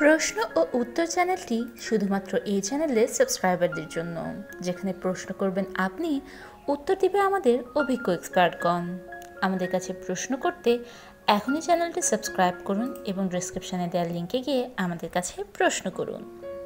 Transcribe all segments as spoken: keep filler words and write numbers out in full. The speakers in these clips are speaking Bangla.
প্রশ্ন ও উত্তর চ্যানেলটি শুধুমাত্র এই চ্যানেলের সাবস্ক্রাইবারদের জন্য, যেখানে প্রশ্ন করবেন আপনি, উত্তর দিবে আমাদের অভিজ্ঞ এক্সপার্টগণ। আমাদের কাছে প্রশ্ন করতে এখনই চ্যানেলটি সাবস্ক্রাইব করুন এবং ডেসক্রিপশানে দেওয়ার লিঙ্কে গিয়ে আমাদের কাছে প্রশ্ন করুন।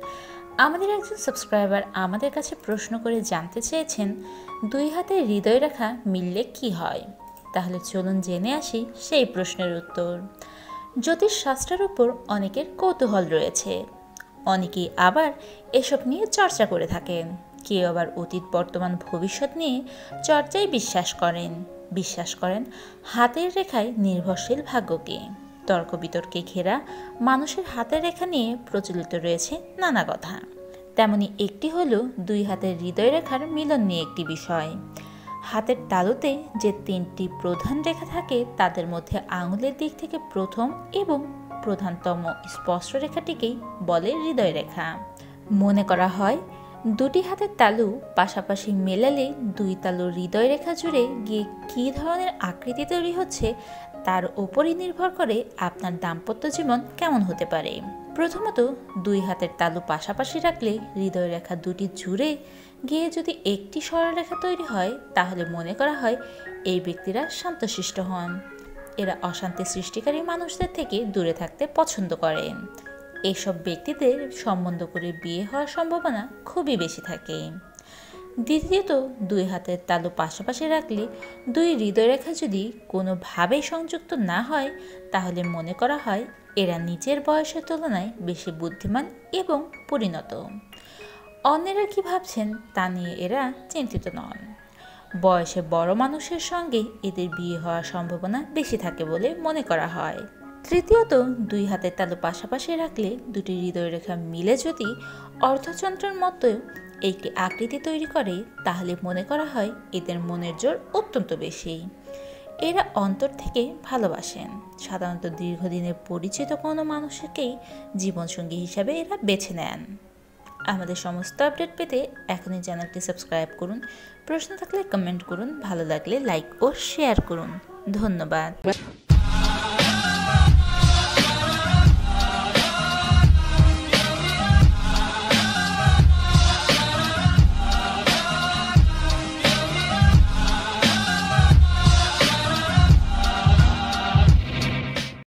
আমাদের একজন সাবস্ক্রাইবার আমাদের কাছে প্রশ্ন করে জানতে চেয়েছেন, দুই হাতে হৃদয় রেখা মিললে কি হয়। তাহলে চলুন জেনে আসি সেই প্রশ্নের উত্তর। জ্যোতিষ শাস্ত্রের উপর অনেকের কৌতূহল রয়েছে, অনেকেই আবার এসব নিয়ে চর্চা করে থাকেন। কেউ আবার অতীত বর্তমান ভবিষ্যৎ নিয়ে চর্চায় বিশ্বাস করেন বিশ্বাস করেন হাতের রেখায় নির্ভরশীল ভাগ্যকে। তর্ক বিতর্কে ঘেরা মানুষের হাতের রেখা নিয়ে প্রচলিত রয়েছে নানা কথা। তেমনি একটি হলো দুই হাতের হৃদয় রেখার মিলন নিয়ে একটি বিষয়। হাতের তালুতে যে তিনটি প্রধান রেখা থাকে তাদের মধ্যে আঙুলের দিক থেকে প্রথম এবং প্রধানতম স্পষ্ট রেখাটিকেই বলে হৃদয় রেখা। মনে করা হয় দুটি হাতের তালু পাশাপাশি মেলালে দুই তালুর হৃদয় রেখা জুড়ে গিয়ে কী ধরনের আকৃতি তৈরি হচ্ছে তার ওপরই নির্ভর করে আপনার দাম্পত্য জীবন কেমন হতে পারে। প্রথমত, দুই হাতের তালু পাশাপাশি রাখলে হৃদয় রেখা দুটি জুড়ে গিয়ে যদি একটি সরলরেখা তৈরি হয় তাহলে মনে করা হয় এই ব্যক্তিরা শান্তশিষ্ট হন। এরা অশান্তি সৃষ্টিকারী মানুষদের থেকে দূরে থাকতে পছন্দ করেন। এসব ব্যক্তিদের সম্বন্ধ করে বিয়ে হওয়ার সম্ভাবনা খুবই বেশি থাকে। দ্বিতীয়ত, দুই হাতের তালু পাশাপাশি রাখলে দুই হৃদয়রেখা যদি কোনোভাবেই সংযুক্ত না হয় তাহলে মনে করা হয় এরা নিজের বয়সের তুলনায় বেশি বুদ্ধিমান এবং পরিণত। অন্যেরা কি ভাবছেন তা নিয়ে এরা চিন্তিত নন। বয়সে বড় মানুষের সঙ্গে এদের বিয়ে হওয়ার সম্ভাবনা বেশি থাকে বলে মনে করা হয়। তৃতীয়ত, দুই হাতের তালু পাশাপাশি রাখলে দুটি হৃদয়রেখা মিলে যদি অর্ধচন্দ্রের মতো একটি আকৃতি তৈরি করে তাহলে মনে করা হয় এদের মনের জোর অত্যন্ত বেশি। এরা অন্তর থেকে ভালোবাসেন। সাধারণত দীর্ঘদিনের পরিচিত কোনো মানুষকেই জীবনসঙ্গী হিসাবে এরা বেছে নেন। আমাদের সমস্ত আপডেট পেতে এখনই চ্যানেলটি সাবস্ক্রাইব করুন। প্রশ্ন থাকলে কমেন্ট করুন, ভালো লাগলে লাইক ও শেয়ার করুন। ধন্যবাদ।